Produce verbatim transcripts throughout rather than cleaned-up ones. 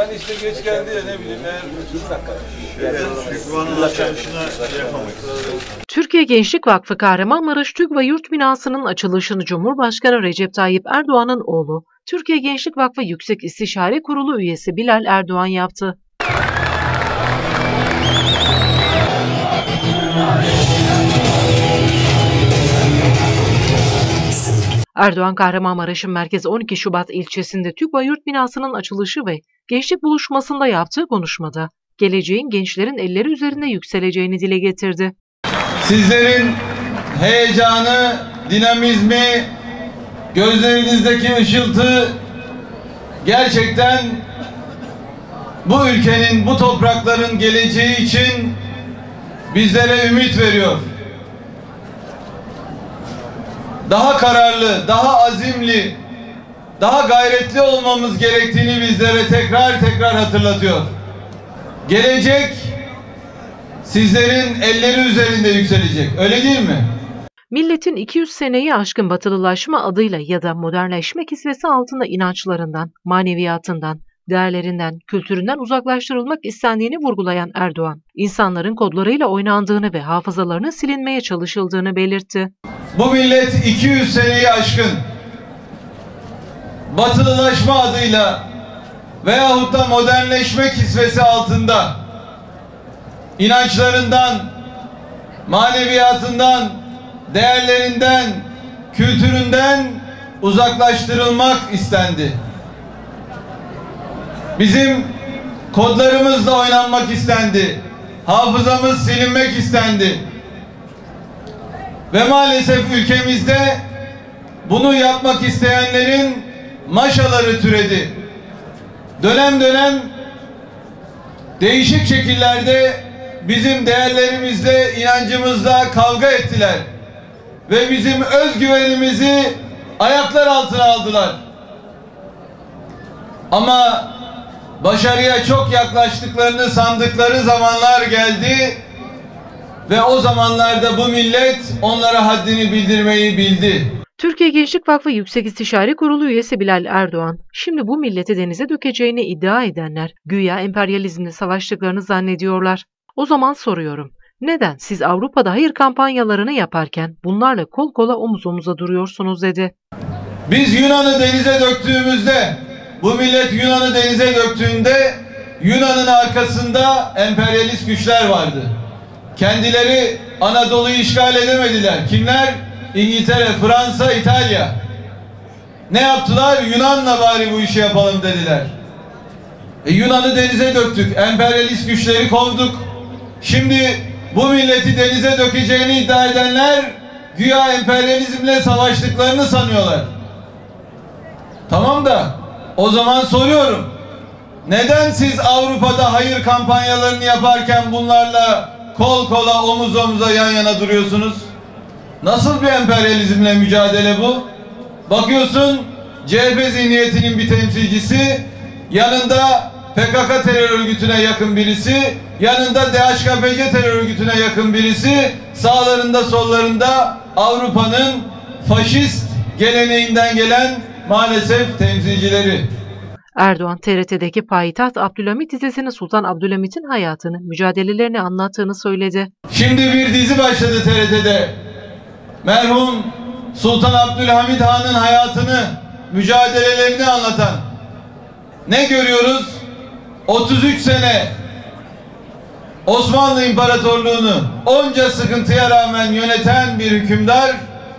Yani işte geç geldi ya ne bileyim eğer Türkiye Gençlik Vakfı Kahramanmaraş TÜG ve Yurt binasının açılışını Cumhurbaşkanı Recep Tayyip Erdoğan'ın oğlu, Türkiye Gençlik Vakfı Yüksek İstişare Kurulu üyesi Bilal Erdoğan yaptı. Erdoğan, Kahramanmaraş'ın merkez on iki Şubat ilçesinde TÜG ve Yurt binasının açılışı ve gençlik buluşmasında yaptığı konuşmada geleceğin gençlerin elleri üzerinde yükseleceğini dile getirdi. Sizlerin heyecanı, dinamizmi, gözlerinizdeki ışıltı gerçekten bu ülkenin, bu toprakların geleceği için bizlere ümit veriyor. Daha kararlı, daha azimli, daha gayretli olmamız gerektiğini bizlere tekrar tekrar hatırlatıyor. Gelecek sizlerin elleri üzerinde yükselecek. Öyle değil mi? Milletin iki yüz seneyi aşkın batılılaşma adıyla ya da modernleşme kisvesi altında inançlarından, maneviyatından, değerlerinden, kültüründen uzaklaştırılmak istendiğini vurgulayan Erdoğan, insanların kodlarıyla oynandığını ve hafızalarının silinmeye çalışıldığını belirtti. Bu millet iki yüz seneyi aşkın batılılaşma adıyla veyahut da modernleşme kisvesi altında inançlarından, maneviyatından, değerlerinden, kültüründen uzaklaştırılmak istendi. Bizim kodlarımızla oynanmak istendi. Hafızamız silinmek istendi. Ve maalesef ülkemizde bunu yapmak isteyenlerin maşaları türedi. Dönem dönem değişik şekillerde bizim değerlerimizle, inancımızla kavga ettiler. Ve bizim özgüvenimizi ayaklar altına aldılar. Ama başarıya çok yaklaştıklarını sandıkları zamanlar geldi. Ve o zamanlarda bu millet onlara haddini bildirmeyi bildi. Türkiye Gençlik Vakfı Yüksek İstişare Kurulu üyesi Bilal Erdoğan, şimdi bu milleti denize dökeceğini iddia edenler güya emperyalizmle savaştıklarını zannediyorlar. O zaman soruyorum, neden siz Avrupa'da hayır kampanyalarını yaparken bunlarla kol kola omuz omuza duruyorsunuz dedi. Biz Yunan'ı denize döktüğümüzde, bu millet Yunan'ı denize döktüğünde Yunan'ın arkasında emperyalist güçler vardı. Kendileri Anadolu'yu işgal edemediler. Kimler? İngiltere, Fransa, İtalya. Ne yaptılar? Yunan'la bari bu işi yapalım dediler. E, Yunan'ı denize döktük. Emperyalist güçleri kovduk. Şimdi bu milleti denize dökeceğini iddia edenler güya emperyalizmle savaştıklarını sanıyorlar. Tamam da o zaman soruyorum. Neden siz Avrupa'da hayır kampanyalarını yaparken bunlarla kol kola, omuz omuza yan yana duruyorsunuz? Nasıl bir emperyalizmle mücadele bu? Bakıyorsun C H P zihniyetinin bir temsilcisi, yanında P K K terör örgütüne yakın birisi, yanında D H K P C terör örgütüne yakın birisi, sağlarında sollarında Avrupa'nın faşist geleneğinden gelen maalesef temsilcileri. Erdoğan, T R T'deki Payitaht Abdülhamit dizisinin Sultan Abdülhamit'in hayatını, mücadelelerini anlattığını söyledi. Şimdi bir dizi başladı T R T'de. Merhum Sultan Abdülhamit Han'ın hayatını, mücadelelerini anlatan. Ne görüyoruz? otuz üç sene Osmanlı İmparatorluğunu onca sıkıntıya rağmen yöneten bir hükümdar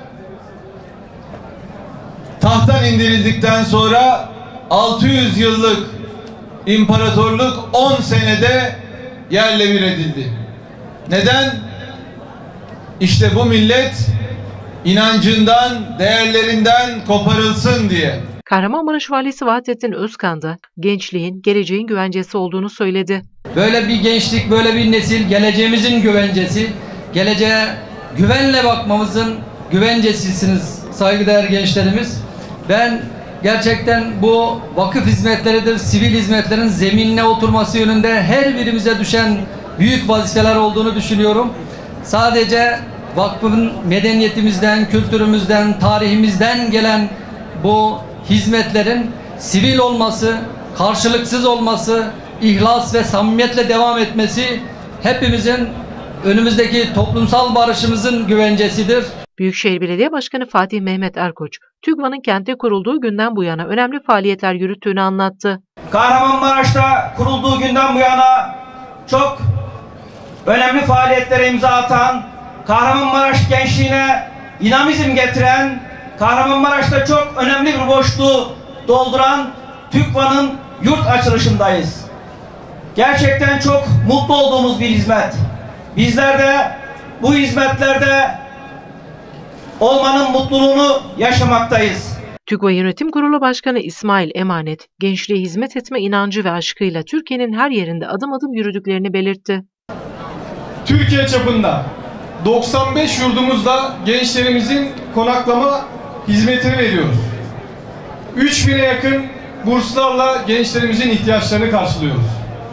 tahttan indirildikten sonra altı yüz yıllık imparatorluk on senede yerle bir edildi. Neden? İşte bu millet inancından, değerlerinden koparılsın diye. Kahramanmaraş Valisi Vahdettin Özkan da gençliğin geleceğin güvencesi olduğunu söyledi. Böyle bir gençlik, böyle bir nesil geleceğimizin güvencesi, geleceğe güvenle bakmamızın güvencesisiniz saygıdeğer gençlerimiz. Ben gerçekten bu vakıf hizmetleridir, sivil hizmetlerin zeminine oturması yönünde her birimize düşen büyük vazifeler olduğunu düşünüyorum. Sadece vakfın medeniyetimizden, kültürümüzden, tarihimizden gelen bu hizmetlerin sivil olması, karşılıksız olması, ihlas ve samimiyetle devam etmesi hepimizin önümüzdeki toplumsal barışımızın güvencesidir. Büyükşehir Belediye Başkanı Fatih Mehmet Erkoç, TÜGVA'nın kente kurulduğu günden bu yana önemli faaliyetler yürüttüğünü anlattı. Kahramanmaraş'ta kurulduğu günden bu yana çok önemli faaliyetlere imza atan, Kahramanmaraş gençliğine dinamizm getiren, Kahramanmaraş'ta çok önemli bir boşluğu dolduran TÜGVA'nın yurt açılışındayız. Gerçekten çok mutlu olduğumuz bir hizmet. Bizler de bu hizmetlerde olmanın mutluluğunu yaşamaktayız. TÜGVA Yönetim Kurulu Başkanı İsmail Emanet, gençliğe hizmet etme inancı ve aşkıyla Türkiye'nin her yerinde adım adım yürüdüklerini belirtti. Türkiye çapında doksan beş yurdumuzda gençlerimizin konaklama hizmetini veriyoruz. üç bine yakın burslarla gençlerimizin ihtiyaçlarını karşılıyoruz.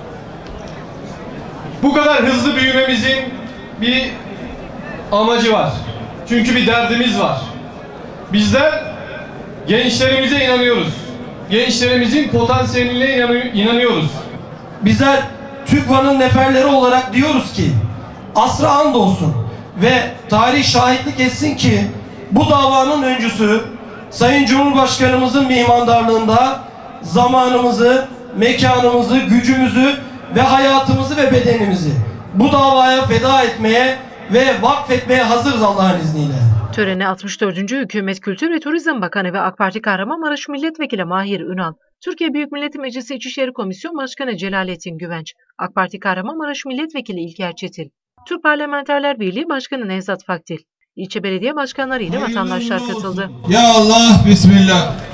Bu kadar hızlı büyümemizin bir amacı var. Çünkü bir derdimiz var. Bizler gençlerimize inanıyoruz. Gençlerimizin potansiyeline inanıyoruz. Bizler TÜGVA'nın neferleri olarak diyoruz ki asra andolsun ve tarih şahitlik etsin ki bu davanın öncüsü Sayın Cumhurbaşkanımızın mihmandarlığında zamanımızı, mekanımızı, gücümüzü ve hayatımızı ve bedenimizi bu davaya feda etmeye ve vakfetmeye hazırız Allah'ın izniyle. Törene altmış dördüncü Hükümet Kültür ve Turizm Bakanı ve AK Parti Kahramanmaraş Milletvekili Mahir Ünal, Türkiye Büyük Millet Meclisi İçişleri Komisyon Başkanı Celalettin Güvenç, AK Parti Kahramanmaraş Milletvekili İlker Çetil, Türk Parlamenterler Birliği Başkanı Nevzat Fakdil, ilçe belediye başkanları ile vatandaşlar katıldı. Ya Allah, Bismillah.